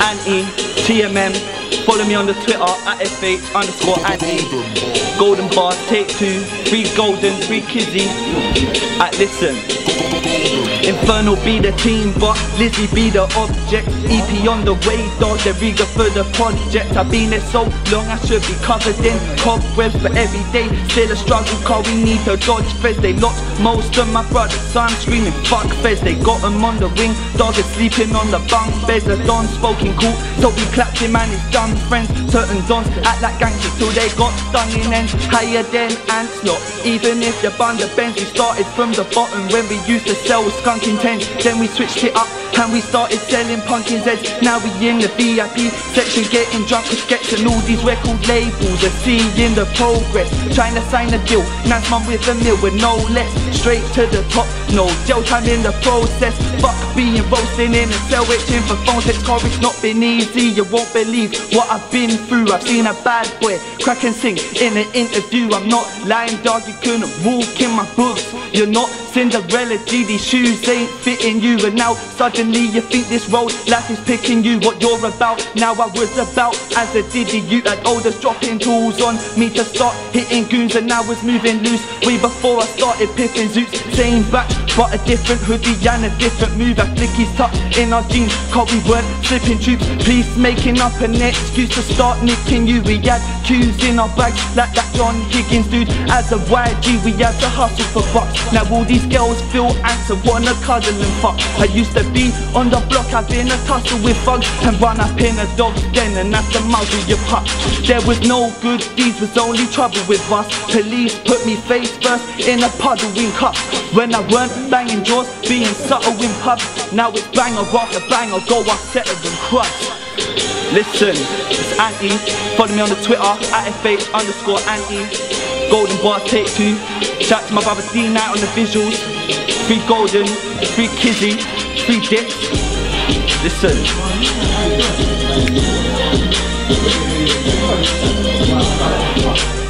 Anti, TMM, follow me on the Twitter at FH_Anti. Golden bars, take 2, 3 golden, 3 kizzy. Listen. Infernal be the team, but Lizzie be the object. EP on the way, dog, they're eager for the project. I've been there so long, I should be covered in cobwebs, but every day still a struggle, cause we need to dodge feds. They lost most of my brothers, so I'm screaming fuck feds. They got them on the wing, dog is sleeping on the bunk beds. The Don's spoken cool, so we clapped him and his dumb friends. Certain Dons act like gangsters till they got stunning ends. Higher than ants, not even if you're bun the bends. We started from the bottom when we used to sell skunking tents. Then we switched it up and we started selling pumpkin heads. Now we in the VIP section getting drunk with skets and all these record labels are seeing the progress, trying to sign a deal. Nice man with a meal with no less, straight to the top, no jail time in the process. Fuck being roasting in a cell waiting for phone text, cause it's not been easy. You won't believe what I've been through. I've seen a bad boy crack and sing in an interview. I'm not lying, dog, you couldn't walk in my books. You're not Cinderella, G, these shoes ain't fitting you. And now suddenly you think this road life is picking you. What you're about, now I was about as a diddy. You had olders dropping tools on me to start hitting goons, and I was moving loose way before I started pipping zoots. Same batch but a different hoodie and a different move. Our flickies tucked in our jeans, cause we weren't slipping troops. Police making up an excuse to start nicking you. We had cues in our bags like that John Higgins dude. As a YG we had to hustle for bucks. Now all these girls feel ants and wanna cuddle and fuck. I used to be on the block having a tussle with thugs and run up in a dog's den and have to muzzle your pup. There was no good deeds, was only trouble with us. Police put me face first in a puddle in cups. When I weren't banging jaws, being subtle in pubs. Now it's banger after banger, go upset and crush. Listen, it's Anti, follow me on the Twitter at FH_Anti. Golden bars, take 2. Shout out to my brother D-Night on the visuals. 3 golden, 3 kizzy, 3 dips. Listen.